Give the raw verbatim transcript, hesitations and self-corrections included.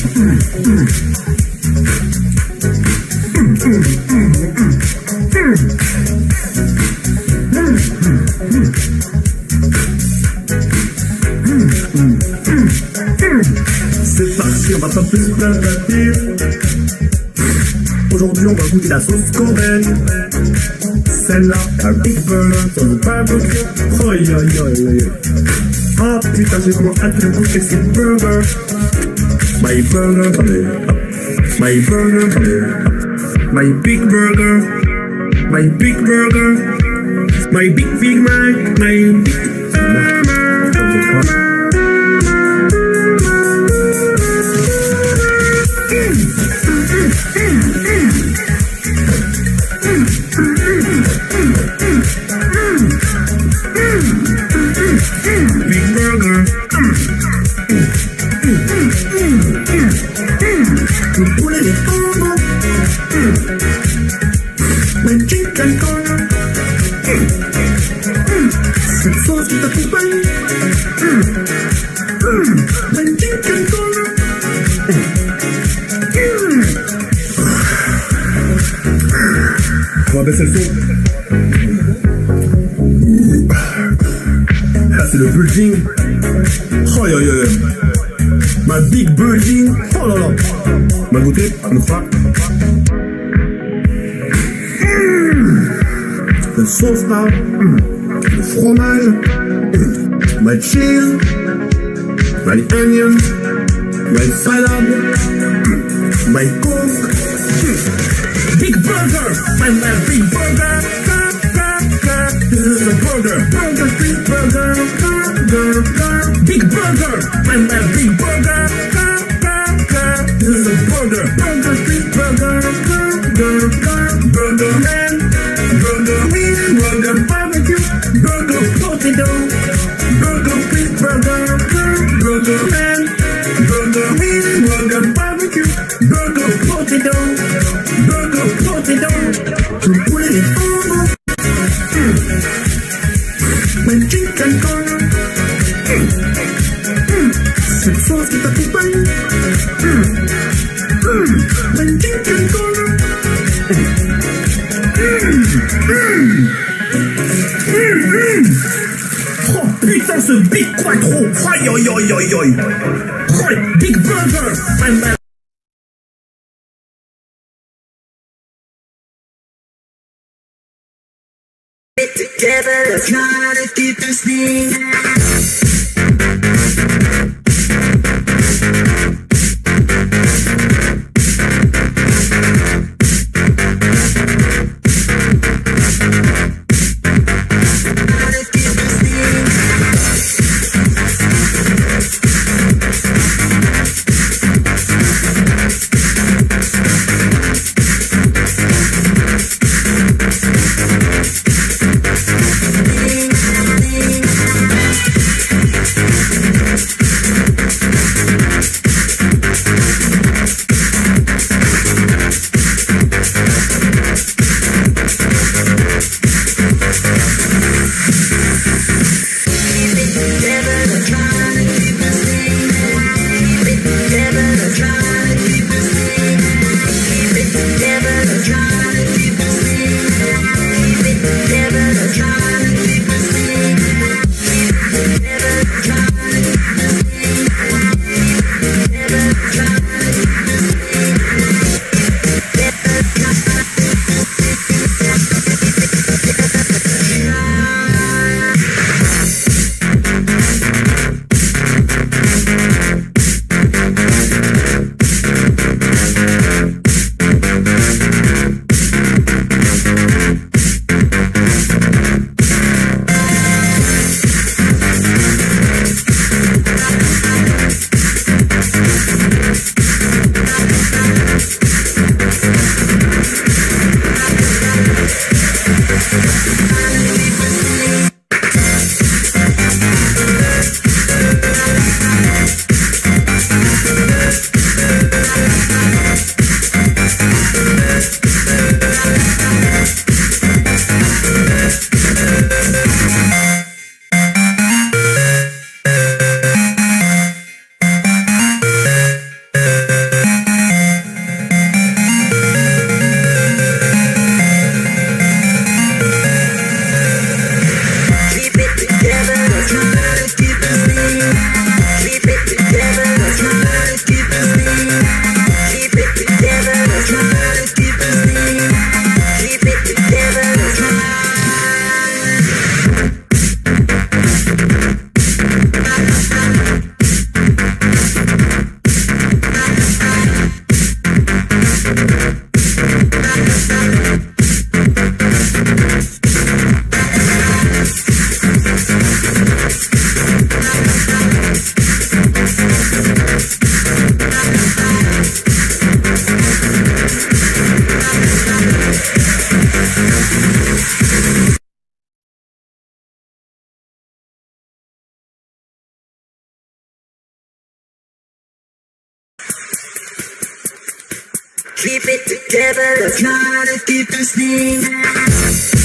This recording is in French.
C'est parti, on va pas plus plein de. Aujourd'hui on va goûter la sauce coréenne. Celle-là, un big burger sur le barbecue. Oh aïe aïe aïe aïe. Ah putain, j'ai vraiment hâte de goûter ces burgers. My burger, my burger, my big burger, my big burger, my big big Mac, my big burger. On va baisser le son. Là c'est le building. Oh yo yo yo. Ma big building. Oh là là. On va goûter une fois. Le sauce là. Le fromage. My cheese. My onion. My salade. My coke. Big burger, I'm a big burger. This is a burger, burger, big burger, burger, big burger. I'm a big burger. This is a burger, burger, big burger, burger, burger man, burger meat, burger barbecue, burger potato, burger big burger, burger man, burger meat, burger barbecue, burger potato. Potato, to put it over. Mm. My chicken corner. Mm. Mm. Cette sauce qui t'a fait bailler. Mm. Mm. My chicken corner. Mm. Mm. Mm. Mm. Oh putain, ce big quattro. Aïe aïe aïe aïe aïe. Oh, big burger. I'm a together, trying to keep this thing. keep it together, let's not keep this thing.